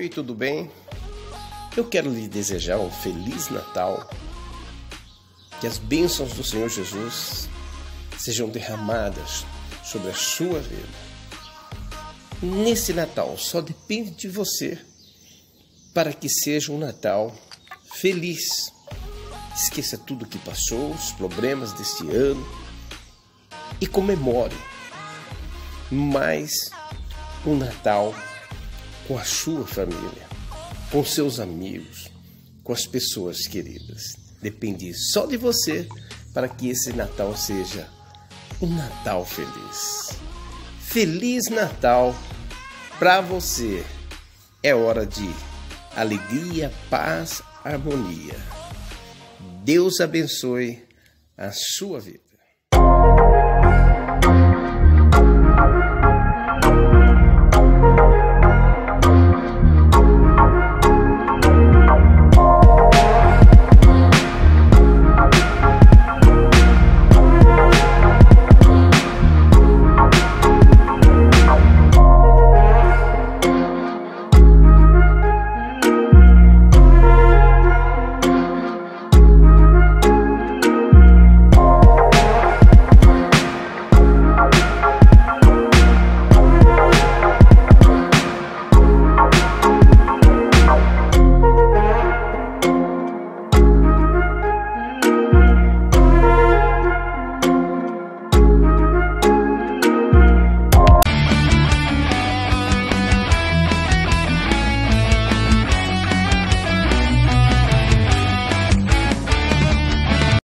Oi, tudo bem? Eu quero lhe desejar um Feliz Natal. Que as bênçãos do Senhor Jesus sejam derramadas sobre a sua vida. Nesse Natal só depende de você para que seja um Natal feliz. Esqueça tudo o que passou, os problemas deste ano e comemore mais um Natal com a sua família, com seus amigos, com as pessoas queridas. Depende só de você para que esse Natal seja um Natal feliz. Feliz Natal para você. É hora de alegria, paz, harmonia. Deus abençoe a sua vida.